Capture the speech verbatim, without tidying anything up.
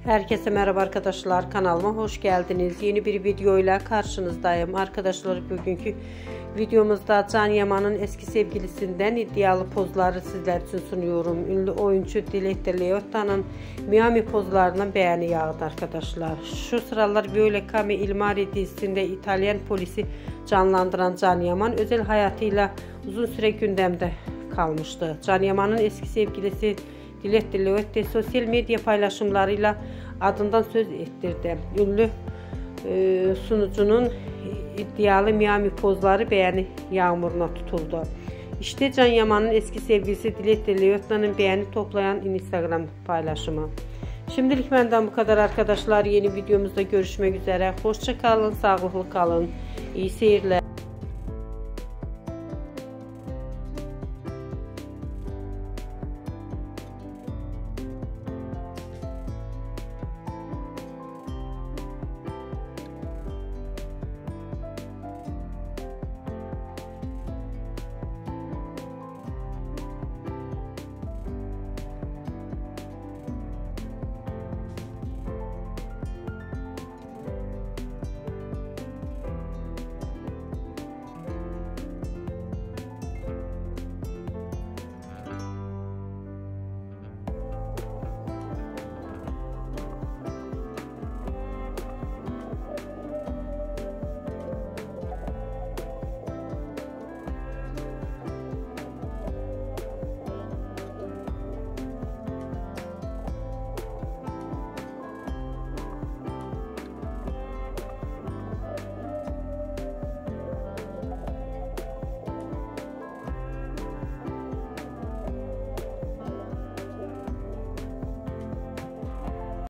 Herkese merhaba arkadaşlar, kanalıma hoş geldiniz. Yeni bir videoyla karşınızdayım. Arkadaşlar, bugünkü videomuzda Can Yaman'ın eski sevgilisinden iddialı pozları sizler için sunuyorum. Ünlü oyuncu Dilek Leotta'nın Miami pozlarından beğeni yağdı arkadaşlar. Şu sıralar böyle Come il Mare dizisinde İtalyan polisi canlandıran Can Yaman özel hayatıyla uzun süre gündemde kalmıştı. Can Yaman'ın eski sevgilisi Dilek Leotta sosyal medya paylaşımlarıyla adından söz ettirdi. Ünlü e, sunucunun iddialı Miami pozları beğeni yağmuruna tutuldu. İşte Can Yaman'ın eski sevgilisi Dilek Leotta'nın beğeni toplayan Instagram paylaşımı. Şimdilik benden bu kadar arkadaşlar. Yeni videomuzda görüşmek üzere. Hoşça kalın, sağlıklı kalın. İyi seyirler.